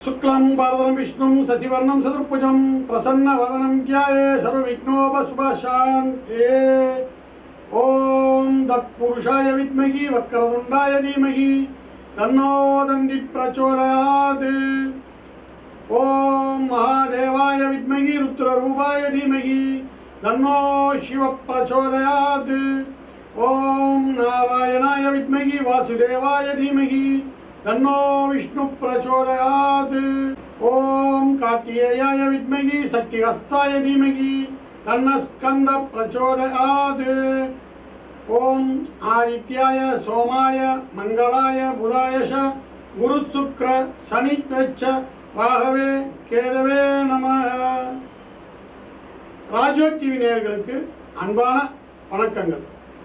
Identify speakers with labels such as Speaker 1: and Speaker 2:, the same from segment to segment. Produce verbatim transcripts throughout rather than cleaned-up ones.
Speaker 1: शुक्लं वरदं विष्णुं शशिवर्णं चतुर्भुजं प्रसन्नवदनं ध्याये सर्वविघ्नोपशान्तये। ओम तत्पुरुषाय विद्महे वक्रतुण्डाय धीमहि तन्नो दन्ति प्रचोदयात्। ओम महादेवाय विद्महे रुद्ररूपाय धीमहि तन्नो शिव प्रचोदयात्। ओम नारायणाय विद्महे वासुदेवाय धीमहि तन्नो विष्णु प्रचोदयात्। ओम कार्तिकेयाय विद्महे शक्तिहस्ताय धीमहि तन्नः स्कंद प्रचोदयात्। ओम आदित्याय सोमाय मंगलाय बुधाय च गुरुशुक्र शनिश्च राहवे केतवे नमः। ராஜோக் டிவி நேயர்களுக்கு அன்பான வணக்கங்கள்.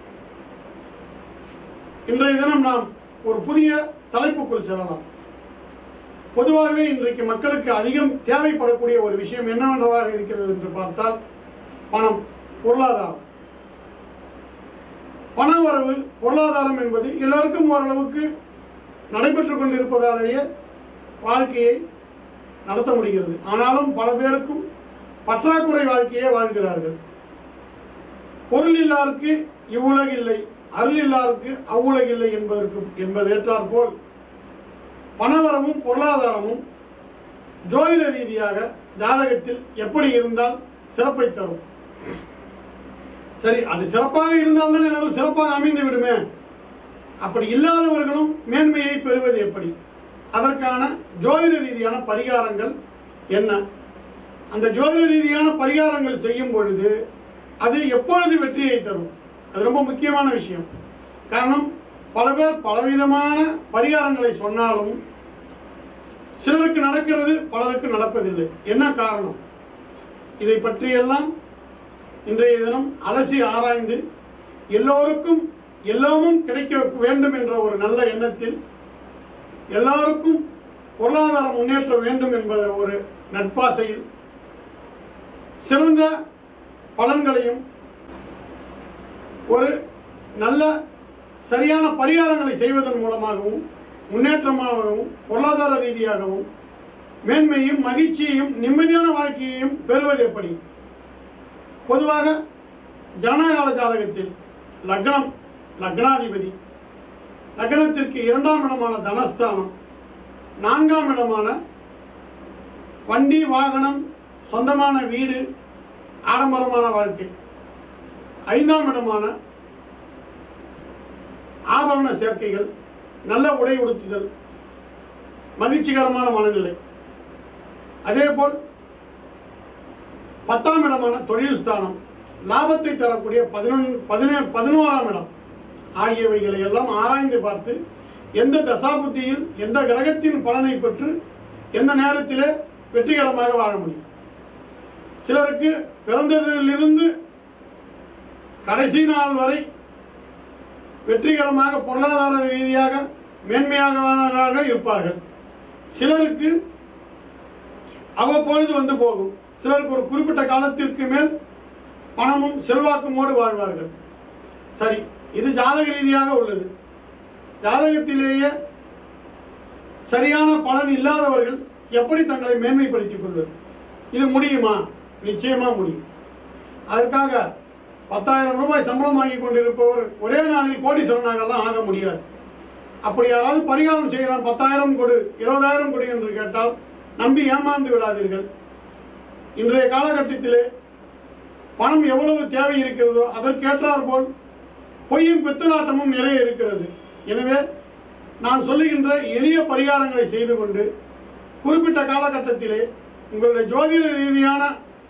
Speaker 1: இன்றைய தினம் நாம் ஒரு புதிய தலைப்புக்குள் செல்லலாம். பொதுவாகவே இன்றைக்கு மக்களுக்கு அதிகம் தேவைப்படக்கூடிய ஒரு விஷயம் என்னவென்றதாக இருக்கிறது என்று பார்த்தால் பணம், பொருளாதாரம். பண வரவு, பொருளாதாரம் என்பது எல்லோருக்கும் ஓரளவுக்கு நடைபெற்று கொண்டிருப்பதாலேயே வாழ்க்கையை நடத்த முடிகிறது. ஆனாலும் பல பேருக்கும் பற்றாக்குறை வாழ்க்கையே வாழ்கிறார்கள். பொருள் இல்லாருக்கு இவ்வுலகில்லை, அருள் இல்லாருக்கு அவ்வுலகில்லை என்பதற்கு என்பதேற்றாற் போல் பணவரமும் பொருளாதாரமும் ஜோதிட ரீதியாக ஜாதகத்தில் எப்படி இருந்தால் சிறப்பை தரும். சரி, அது சிறப்பாக இருந்தால் தான் எல்லாரும் சிறப்பாக அமைந்து விடுமே. அப்படி இல்லாதவர்களும் மேன்மையை பெறுவது எப்படி? அதற்கான ஜோதிட ரீதியான பரிகாரங்கள் என்ன? அந்த ஜோதிட ரீதியான பரிகாரங்கள் செய்யும் பொழுது அது எப்பொழுது வெற்றியை தரும்? அது ரொம்ப முக்கியமான விஷயம். காரணம், பல பேர் பலவிதமான பரிகாரங்களை சொன்னாலும் சிலருக்கு நடக்கிறது, பலருக்கு நடப்பதில்லை. என்ன காரணம்? இதை பற்றியெல்லாம் இன்றைய தினம் அலசி ஆராய்ந்து எல்லோருக்கும் எல்லாமும் கிடைக்க வேண்டும் என்ற ஒரு நல்ல எண்ணத்தில் எல்லாருக்கும் பொருளாதார முன்னேற்றம் வேண்டும் என்பது ஒரு நட்பாசையில் சிறந்த பலன்களையும் ஒரு நல்ல சரியான பரிகாரங்களை செய்வதன் மூலமாகவும் முன்னேற்றமாகவும் பொருளாதார ரீதியாகவும் மேன்மையும் மகிழ்ச்சியையும் நிம்மதியான வாழ்க்கையையும் பெறுவது எப்படி? பொதுவாக ஜனகால ஜாதகத்தில் லக்னம், லக்னாதிபதி, லக்னத்திற்கு இரண்டாம் இடமான தனஸ்தானம், நான்காம் இடமான வண்டி வாகனம், சொந்தமான வீடு, ஆடம்பரமான வாழ்க்கை, ஐந்தாம் இடமான ஆபரண சேர்க்கைகள், நல்ல உடை உடுத்துதல், மகிழ்ச்சிகரமான மனநிலை. அதேபோல் பத்தாம் இடமான தொழில் ஸ்தானம், லாபத்தை தரக்கூடிய பதினொன்று பதினே பதினோராம் இடம் ஆகியவைகளை எல்லாம் ஆராய்ந்து பார்த்து எந்த தசாபுத்தியில் எந்த கிரகத்தின் பலனை பெற்று எந்த நேரத்திலே வெற்றிகரமாக வாழ முடியும். சிலருக்கு பிறந்ததிலிருந்து கடைசி நாள் வரை வெற்றிகரமாக பொருளாதார ரீதியாக மேன்மையாக இருப்பார்கள். சிலருக்கு அவ்வப்பொழுது வந்து போகும். சிலருக்கு ஒரு குறிப்பிட்ட காலத்திற்கு மேல் பணமும் செல்வாக்குமோடு வாழ்வார்கள். சரி, இது ஜாதக ரீதியாக உள்ளது. ஜாதகத்திலேயே சரியான பலன் இல்லாதவர்கள் எப்படி தங்களை மேன்மைப்படுத்திக் கொள்வது? இது முடியுமா? நிச்சயமா முடியும். அதற்காக பத்தாயிரம் ரூபாய் சம்பளம் வாங்கி கொண்டிருப்பவர் ஒரே நாளில் கோடீஸ்வரனாகலாம் ஆக முடியாது. அப்படி யாராவது பரிகாரம் செய்கிறான், பத்தாயிரம் கொடு, இருபதாயிரம் கொடு என்று கேட்டால் நம்பி ஏமாந்து விடாதீர்கள். இன்றைய காலகட்டத்திலே பணம் எவ்வளவு தேவை இருக்கிறதோ அதற்கேற்றார் போல் பொய்யும் பித்தலாட்டமும் நிறைய இருக்கிறது. எனவே நான் சொல்லுகின்ற எளிய பரிகாரங்களை செய்து கொண்டு குறிப்பிட்ட காலகட்டத்திலே உங்களுடைய ஜோதிட ரீதியான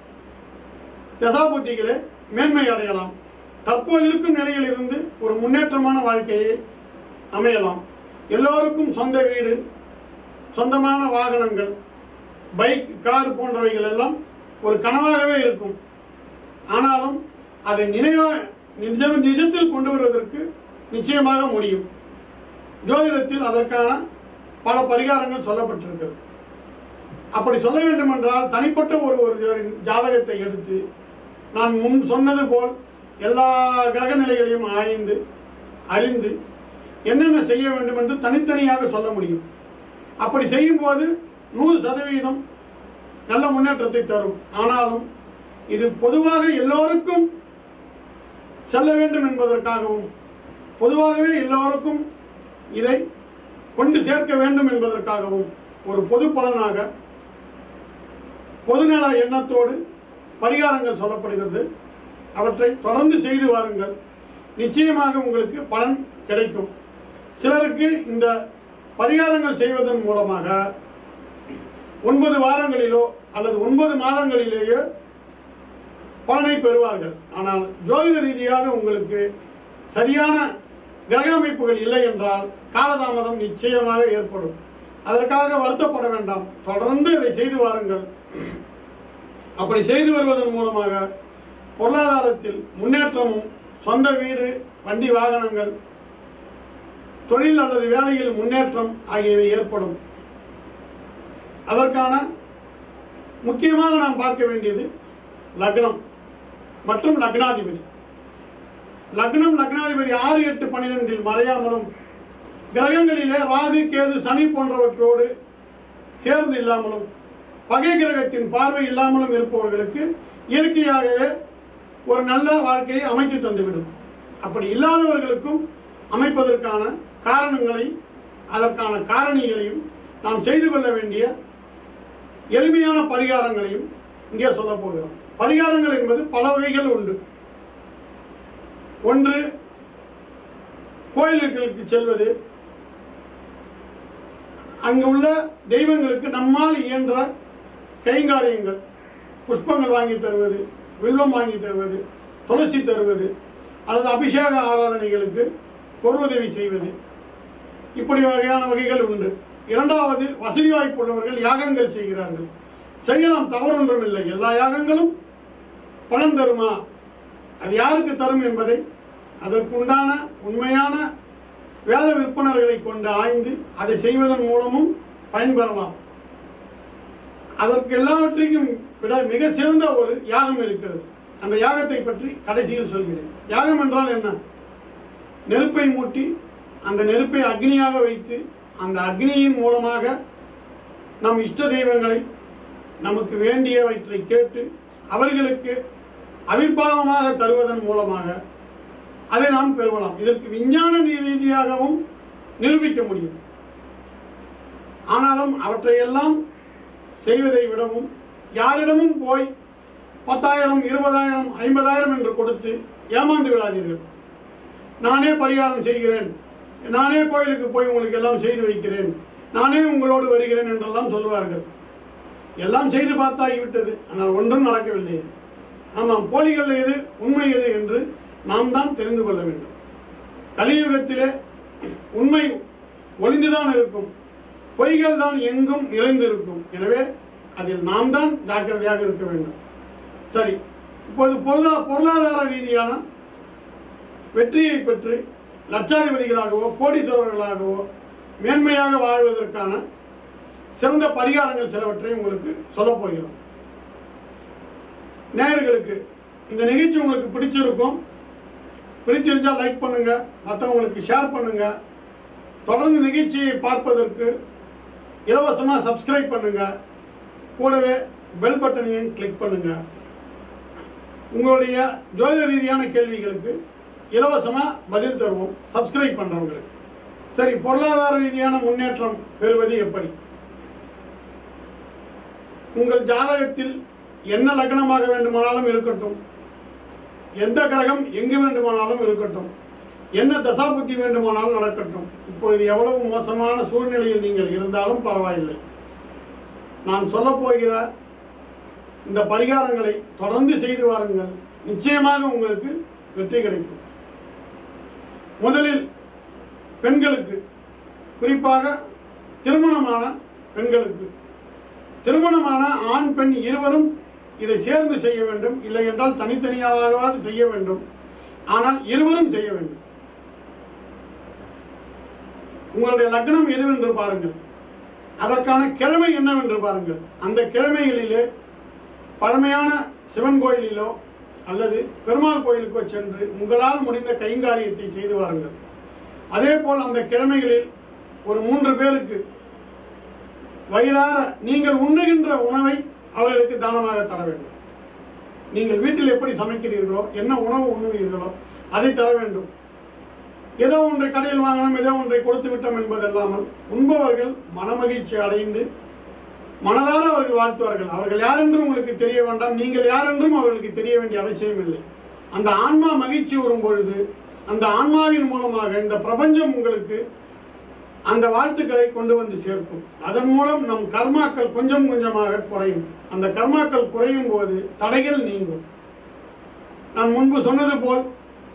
Speaker 1: தசாபுத்திகளே மேன்மை அடையலாம். தற்போது இருக்கும் நிலையில் இருந்து ஒரு முன்னேற்றமான வாழ்க்கையை அமையலாம். எல்லோருக்கும் சொந்த வீடு, சொந்தமான வாகனங்கள், பைக், கார் போன்றவைகள் எல்லாம் ஒரு கனவாகவே இருக்கும். ஆனாலும் அதை நினைவாக நிஜம் நிஜத்தில் கொண்டு வருவதற்கு நிச்சயமாக முடியும். ஜோதிடத்தில் அதற்கான பல பரிகாரங்கள் சொல்லப்பட்டிருக்கிறது. அப்படி சொல்ல வேண்டும் என்றால் தனிப்பட்ட ஒரு ஒரு ஜாதகத்தை எடுத்து நான் முன் சொன்னது போல் எல்லா கிரக நிலைகளையும் ஆய்ந்து அறிந்து என்னென்ன செய்ய வேண்டும் என்று தனித்தனியாக சொல்ல முடியும். அப்படி செய்யும்போது நூறு சதவீதம் நல்ல முன்னேற்றத்தை தரும். ஆனாலும் இது பொதுவாக எல்லோருக்கும் செல்ல வேண்டும் என்பதற்காகவும் பொதுவாகவே எல்லோருக்கும் இதை கொண்டு சேர்க்க வேண்டும் என்பதற்காகவும் ஒரு பொது பலனாக பொதுநல எண்ணத்தோடு பரிகாரங்கள் சொல்லப்படுகிறது. அவற்றை தொடர்ந்து செய்து வாருங்கள். நிச்சயமாக உங்களுக்கு பலன் கிடைக்கும். சிலருக்கு இந்த பரிகாரங்கள் செய்வதன் மூலமாக ஒன்பது வாரங்களிலோ அல்லது ஒன்பது மாதங்களிலேயோ பலனை பெறுவார்கள். ஆனால் ஜோதிட ரீதியாக உங்களுக்கு சரியான கிரக அமைப்புகள் இல்லை என்றால் காலதாமதம் நிச்சயமாக ஏற்படும். அதற்காக வருத்தப்பட வேண்டாம். தொடர்ந்து இதை செய்து வாருங்கள். அப்படி செய்து வருவதன் மூலமாக பொருளாதாரத்தில் முன்னேற்றமும், சொந்த வீடு, வண்டி வாகனங்கள், தொழில் அல்லது வேலையில் முன்னேற்றம் ஆகியவை ஏற்படும். அதற்கான முக்கியமாக நாம் பார்க்க வேண்டியது லக்னம் மற்றும் லக்னாதிபதி. லக்னம் லக்னாதிபதி ஆறு எட்டு பன்னிரெண்டில் மறையாமலும் கிரகங்களிலே ராகு, கேது, சனி போன்றவற்றோடு சேர்ந்து இல்லாமலும் பகை கிரகத்தின் பார்வை இல்லாமலும் இருப்பவர்களுக்கு இயற்கையாகவே ஒரு நல்ல வாழ்க்கையை அமைத்து தந்துவிடும். அப்படி இல்லாதவர்களுக்கும் அமைப்பதற்கான காரணங்களை, அதற்கான காரணிகளையும் நாம் செய்து கொள்ள வேண்டிய எளிமையான பரிகாரங்களையும் இங்கே சொல்ல போகிறோம். பரிகாரங்கள் என்பது பல வகைகள் உண்டு. ஒன்று, கோயில்களுக்கு செல்வது, அங்கு உள்ள தெய்வங்களுக்கு நம்மால் இயன்ற கைங்காரியங்கள், புஷ்பங்கள் வாங்கி தருவது, வில்வம் வாங்கி தருவது, துளசி தருவது, அல்லது அபிஷேக ஆராதனைகளுக்கு பொருளுதவி செய்வது, இப்படி வகையான வகைகள் உண்டு. இரண்டாவது, வசதி வாய்ப்புள்ளவர்கள் யாகங்கள் செய்கிறார்கள். செய்யலாம், தவறொன்றும் இல்லை. எல்லா யாகங்களும் பலன் தருமா, அது யாருக்கு தரும் என்பதை அதற்குண்டான உண்மையான வேத விற்பனர்களை கொண்டு ஆய்ந்து அதை செய்வதன் மூலமும் பயன்பெறலாம். அதற்கு எல்லாவற்றையும் விட மிக சிறந்த ஒரு யாகம் இருக்கிறது. அந்த யாகத்தை பற்றி கடைசியில் சொல்கிறேன். யாகம் என்றால் என்ன? நெருப்பை மூட்டி அந்த நெருப்பை அக்னியாக வைத்து அந்த அக்னியின் மூலமாக நம் இஷ்ட தெய்வங்களை நமக்கு வேண்டியவற்றை கேட்டு அவர்களுக்கு அவிர்பாவமாக தருவதன் மூலமாக அதை நாம் பெறுவலாம். இதற்கு விஞ்ஞான ரீதியாகவும் நிரூபிக்க முடியும். ஆனாலும் அவற்றையெல்லாம் செய்வதை விடவும் யாரிடமும் போய் பத்தாயிரம், இருபதாயிரம், ஐம்பதாயிரம் என்று கொடுத்து ஏமாந்து விடாதீர்கள். நானே பரிகாரம் செய்கிறேன், நானே கோயிலுக்கு போய் உங்களுக்கு எல்லாம் செய்து வைக்கிறேன், நானே உங்களோடு வருகிறேன் என்றெல்லாம் சொல்வார்கள். எல்லாம் செய்து பார்த்தாகிவிட்டது, ஆனால் ஒன்றும் நடக்கவில்லை. ஆமாம், போலிகள் எது, உண்மை எது என்று நாம் தான் தெரிந்து கொள்ள வேண்டும். கலியுகத்திலே உண்மை ஒளிந்துதான் இருக்கும், பொய்கள் தான் எங்கும் நிறைந்திருக்கும். எனவே அதில் நாம் தான் ஜாக்கிரதையாக இருக்க வேண்டும். சரி, இப்பொழுது பொருளா பொருளாதார ரீதியான வெற்றியை பெற்று லட்சாதிபதிகளாகவோ கோடீஸ்வரர்களாகவோ மேன்மையாக வாழ்வதற்கான சிறந்த பரிகாரங்கள் சிலவற்றை உங்களுக்கு சொல்ல போகிறோம். நேயர்களுக்கு இந்த நிகழ்ச்சி உங்களுக்கு பிடிச்சிருக்கும். பிடிச்சிருந்தால் லைக் பண்ணுங்க, மற்றவங்களுக்கு ஷேர் பண்ணுங்க. தொடர்ந்து நிகழ்ச்சியை பார்ப்பதற்கு இலவசமாக சப்ஸ்கிரைப் பண்ணுங்க. கூடவே பெல் பட்டனையும் கிளிக் பண்ணுங்க. உங்களுடைய ஜோதிட ரீதியான கேள்விகளுக்கு இலவசமாக பதில் தருவோம் சப்ஸ்கிரைப் பண்ணுறவங்களுக்கு. சரி, பொருளாதார ரீதியான முன்னேற்றம் பெறுவது எப்படி? உங்கள் ஜாதகத்தில் என்ன லக்னமாக வேண்டுமானாலும் இருக்கட்டும், எந்த கிரகம் எங்கு வேண்டுமானாலும் இருக்கட்டும், என்ன தசாபுத்தி வேண்டுமானாலும் நடக்கட்டும், இப்பொழுது எவ்வளவு மோசமான சூழ்நிலையில் நீங்கள் இருந்தாலும் பரவாயில்லை. நான் சொல்ல போகிற இந்த பரிகாரங்களை தொடர்ந்து செய்து வாருங்கள். நிச்சயமாக உங்களுக்கு வெற்றி கிடைக்கும். முதலில் பெண்களுக்கு, குறிப்பாக திருமணமான பெண்களுக்கு, திருமணமான ஆண் பெண் இருவரும் இதை சேர்ந்து செய்ய வேண்டும். இல்லை என்றால் தனித்தனியாகவாது செய்ய வேண்டும். ஆனால் இருவரும் செய்ய வேண்டும். உங்களுடைய லக்னம் எதுவென்று பாருங்கள், அதற்கான கிழமை என்னவென்று பாருங்கள். அந்த கிழமைகளிலே பழமையான சிவன் கோயிலிலோ அல்லது பெருமாள் கோயிலுக்கோ சென்று உங்களால் முடிந்த கைங்காரியத்தை செய்து வாருங்கள். அதே போல் அந்த கிழமைகளில் ஒரு மூன்று பேருக்கு வயிறார நீங்கள் உண்ணுகின்ற உணவை அவர்களுக்கு தானமாக தர வேண்டும். நீங்கள் வீட்டில் எப்படி சமைக்கிறீர்களோ, என்ன உணவு உண்ணுவீர்களோ அதை தர வேண்டும். ஏதோ ஒன்றை கடையில் வாங்கணும், ஏதோ ஒன்றை கொடுத்து விட்டோம் என்பதல்லாமல் உண்பவர்கள் மனமகிழ்ச்சி அடைந்து மனதார அவர்கள் வாழ்த்துவார்கள். அவர்கள் யார் என்றும் உங்களுக்கு தெரிய வேண்டாம், நீங்கள் யார் என்றும் அவர்களுக்கு தெரிய வேண்டிய அவசியம் இல்லை. அந்த ஆன்மா மகிழ்ச்சி வரும் பொழுது அந்த ஆன்மாவின் மூலமாக இந்த பிரபஞ்சம் உங்களுக்கு அந்த வாழ்த்துக்களை கொண்டு வந்து சேர்க்கும். அதன் மூலம் நம் கர்மாக்கள் கொஞ்சம் கொஞ்சமாக குறையும். அந்த கர்மாக்கள் குறையும் போது தடைகள் நீங்கும். நான் முன்பு சொன்னது போல்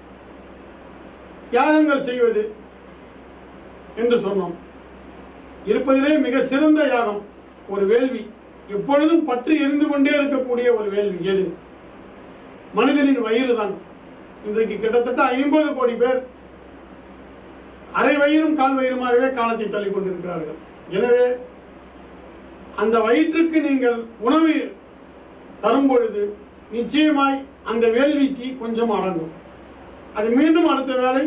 Speaker 1: யாகங்கள் செய்வது என்று சொன்னோம். இருப்பதிலே மிக சிறந்த யாகம் ஒரு வேள்வி. எப்பொழுதும் பற்றி எரிந்து கொண்டே இருக்கக்கூடிய ஒரு வேள்வி எது? மனிதனின் வயிறு தான். இன்றைக்கு கிட்டத்தட்ட ஐம்பது கோடி பேர் அரை வயிறும் கால் வயிறுமாகவே காலத்தை தள்ளி கொண்டிருக்கிறார்கள். எனவே அந்த வயிற்றுக்கு நீங்கள் உணவு தரும் பொழுது நிச்சயமாய் அந்த வேள்வி தீ கொஞ்சம் அடங்கும். அது மீண்டும் அடுத்த வேளை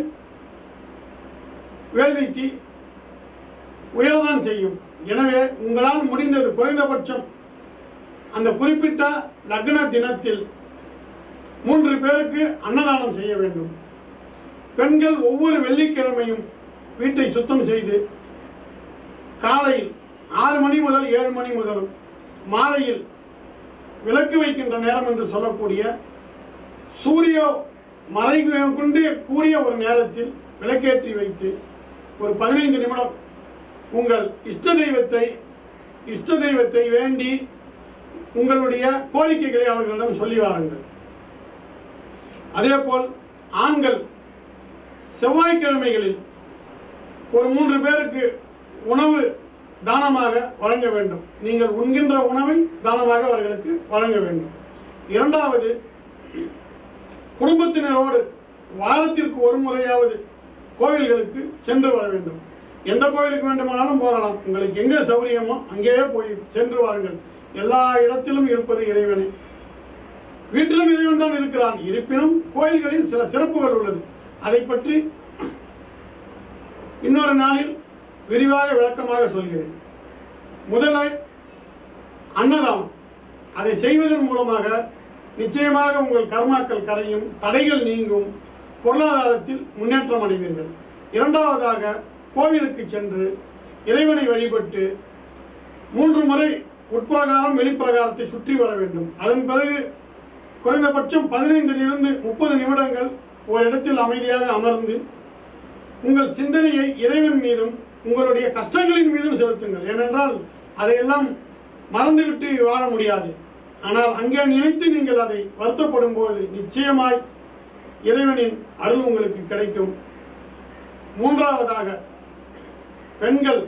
Speaker 1: வேள்வி தீ உயரதான் செய்யும். எனவே உங்களால் முடிந்தது குறைந்தபட்சம் அந்த குறிப்பிட்ட லக்ன தினத்தில் மூன்று பேருக்கு அன்னதானம் செய்ய வேண்டும். பெண்கள் ஒவ்வொரு வெள்ளிக்கிழமையும் வீட்டை சுத்தம் செய்து காலையில் ஆறு மணி முதல் ஏழு மணி முதல் மாலையில் விளக்கு வைக்கின்ற நேரம் என்று சொல்லக்கூடிய சூரிய மறைவு கொண்டு கூடிய ஒரு நேரத்தில் விளக்கேற்றி வைத்து ஒரு பதினைந்து நிமிடம் உங்கள் இஷ்ட தெய்வத்தை இஷ்ட தெய்வத்தை வேண்டி உங்களுடைய கோரிக்கைகளை அவர்களிடம் சொல்லி வாருங்கள். அதே போல் ஆண்கள் செவ்வாய்க்கிழமைகளில் ஒரு மூன்று பேருக்கு உணவு தானமாக வழங்க வேண்டும். நீங்கள் உண்கின்ற உணவை தானமாக அவர்களுக்கு வழங்க வேண்டும். இரண்டாவது, குடும்பத்தினரோடு வாரத்திற்கு ஒரு முறையாவது கோவில்களுக்கு சென்று வர வேண்டும். எந்த கோவிலுக்கு வேண்டுமானாலும் போகலாம். உங்களுக்கு எங்கே சௌரியமோ அங்கேயே போய் சென்று வாருங்கள். எல்லா இடத்திலும் இருப்பது இறைவனே. வீட்டிலும் இறைவன் தான் இருக்கிறான். இருப்பினும் கோயில்களில் சில சிறப்புகள் உள்ளது. அதை பற்றி இன்னொரு நாளில் விரிவாக விளக்கமாக சொல்கிறேன். முதலில் அன்னதானம். அதை செய்வதன் மூலமாக நிச்சயமாக உங்கள் கர்மாக்கள் கரையும், தடைகள் நீங்கும், பொருளாதாரத்தில் முன்னேற்றம் அடைவீர்கள். இரண்டாவதாக, கோவிலுக்கு சென்று இறைவனை வழிபட்டு மூன்று முறை உட்பிரகாரம் வெளிப்பிரகாரத்தை சுற்றி வர வேண்டும். அதன் பிறகு குறைந்தபட்சம் பதினைந்திலிருந்து முப்பது நிமிடங்கள் ஒரு இடத்தில் அமைதியாக அமர்ந்து உங்கள் சிந்தனையை இறைவன் மீதும் உங்களுடைய கஷ்டங்களின் மீதும் செலுத்துங்கள். ஏனென்றால் அதையெல்லாம் மறந்துவிட்டு வாழ முடியாது. ஆனால் அங்கே நினைத்து நீங்கள் அதை வருத்தப்படும் போது நிச்சயமாய் இறைவனின் அருள் உங்களுக்கு கிடைக்கும். மூன்றாவதாக, பெண்கள்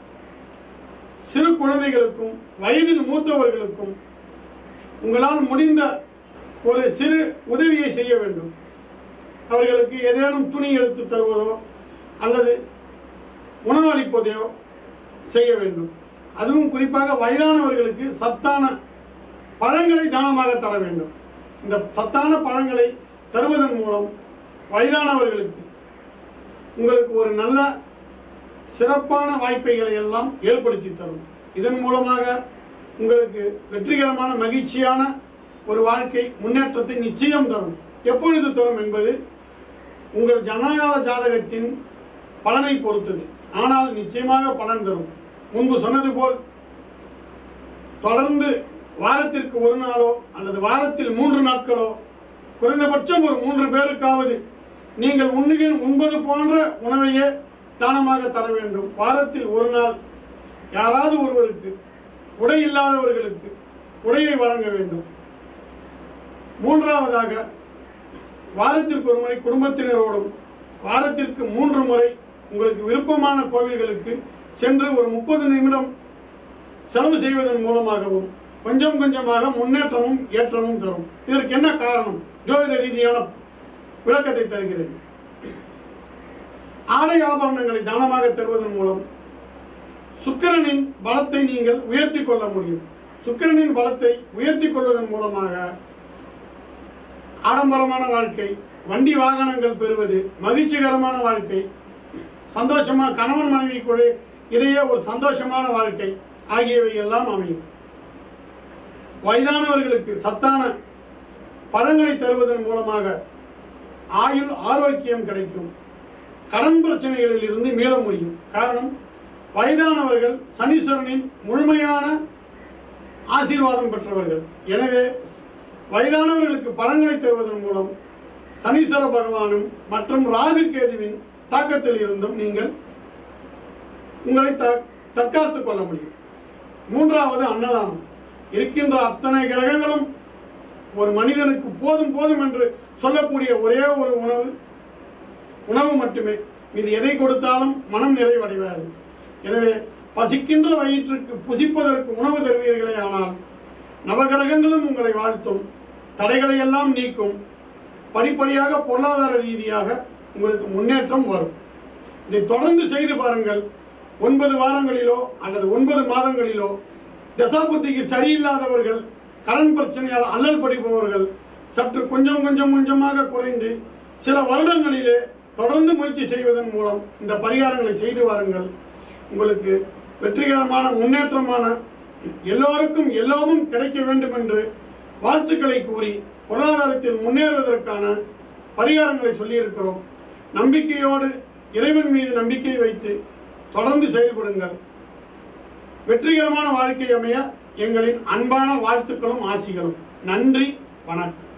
Speaker 1: சிறு குழந்தைகளுக்கும் வயதில் மூத்தவர்களுக்கும் உங்களால் முடிந்த ஒரு சிறு உதவியை செய்ய வேண்டும். அவர்களுக்கு ஏதேனும் துணி எடுத்து தருவதோ அல்லது உணவு அளிப்பதையோ செய்ய வேண்டும். அதுவும் குறிப்பாக வயதானவர்களுக்கு சத்தான பழங்களை தானமாக தர வேண்டும். இந்த சத்தான பழங்களை தருவதன் மூலம் வயதானவர்களுக்கு உங்களுக்கு ஒரு நல்ல சிறப்பான வாய்ப்புகளை எல்லாம் ஏற்படுத்தி தரும். இதன் மூலமாக உங்களுக்கு வெற்றிகரமான மகிழ்ச்சியான ஒரு வாழ்க்கை முன்னேற்றத்தை நிச்சயம் தரும். எப்பொழுது தரும் என்பது உங்கள் ஜனகால ஜாதகத்தின் பலனை பொறுத்தது. ஆனால் நிச்சயமாக பலன் தரும். முன்பு சொன்னது போல் தொடர்ந்து வாரத்திற்கு ஒரு நாளோ அல்லது வாரத்தில் மூன்று நாட்களோ குறைந்தபட்சம் ஒரு மூன்று பேருக்காவது நீங்கள் உண்ணுகிற உண்பது போன்ற உணவையே தானமாக தர வேண்டும். வாரத்தில் ஒரு நாள் யாராவது ஒருவருக்கு, உடை இல்லாதவர்களுக்கு உடையை வழங்க வேண்டும். மூன்றாவதாக, வாரத்திற்கு ஒரு முறை குடும்பத்தினரோடும் வாரத்திற்கு மூன்று முறை உங்களுக்கு விருப்பமான கோவில்களுக்கு சென்று ஒரு முப்பது நிமிடம் செலவு செய்வதன் மூலமாகவும் கொஞ்சம் கொஞ்சமாக முன்னேற்றமும் ஏற்றமும் தரும். இதற்கு என்ன காரணம்? ஜோதிட ரீதியான விளக்கத்தை தருகிறேன். ஆடை ஆபரணங்களை தானமாக தருவதன் மூலம் சுக்கிரனின் பலத்தை நீங்கள் உயர்த்தி கொள்ள முடியும். சுக்கிரனின் பலத்தை உயர்த்தி கொள்வதன் மூலமாக ஆடம்பரமான வாழ்க்கை, வண்டி வாகனங்கள் பெறுவது, மகிழ்ச்சிகரமான வாழ்க்கை, சந்தோஷமா கணவன் மனைவி கூட இடையே ஒரு சந்தோஷமான வாழ்க்கை, ஆகியவை எல்லாம் அமையும். வயதானவர்களுக்கு சத்தான பழங்களை தருவதன் மூலமாக ஆயுள் ஆரோக்கியம் கிடைக்கும். கடன் பிரச்சனைகளில் இருந்து மீள முடியும். காரணம், வயதானவர்கள் சனீஸ்வரனின் முழுமையான ஆசீர்வாதம் பெற்றவர்கள். எனவே வயதானவர்களுக்கு பழங்களை தருவதன் மூலம் சனீஸ்வர பகவானும் மற்றும் ராகு கேதுவின் தாக்கத்தில் இருந்தும் நீங்கள் உங்களை தற்காத்துக் கொள்ள முடியும். மூன்றாவது அன்னதானம். இருக்கின்ற அத்தனை கிரகங்களும் ஒரு மனிதனுக்கு போதும் போதும் என்று சொல்லக்கூடிய ஒரே ஒரு உணவு உணவு மட்டுமே. இது எதை கொடுத்தாலும் மனம் நிறைவடைவாது. எனவே பசிக்கின்ற வயிற்றுக்கு புசிப்பதற்கு உணவு தருவீர்களே ஆனால் நவகிரகங்களும் உங்களை வாழ்த்தும், தடைகளை எல்லாம் நீக்கும். படிப்படியாக பொருளாதார ரீதியாக உங்களுக்கு முன்னேற்றம் வரும். இதை தொடர்ந்து செய்து பாருங்கள். ஒன்பது வாரங்களிலோ அல்லது ஒன்பது மாதங்களிலோ தசாபுத்திக்கு சரியில்லாதவர்கள், கடன் பிரச்சனையால் அல்லல் படிப்பவர்கள் சற்று கொஞ்சம் கொஞ்சம் கொஞ்சமாக குறைந்து சில வருடங்களிலே தொடர்ந்து முயற்சி செய்வதன் மூலம் இந்த பரிகாரங்களை செய்து வாருங்கள். உங்களுக்கு வெற்றிகரமான முன்னேற்றமான எல்லோருக்கும் எல்லாமும் கிடைக்க வேண்டும் என்று வாழ்த்துக்களை கூறி பொருளாதாரத்தில் முன்னேறுவதற்கான பரிகாரங்களை சொல்லியிருக்கிறோம். நம்பிக்கையோடு இறைவன் மீது நம்பிக்கை வைத்து தொடர்ந்து செயல்படுங்கள். வெற்றிகரமான வாழ்க்கை அமைய எங்களின் அன்பான வாழ்த்துக்களும் ஆசிகளும். நன்றி, வணக்கம்.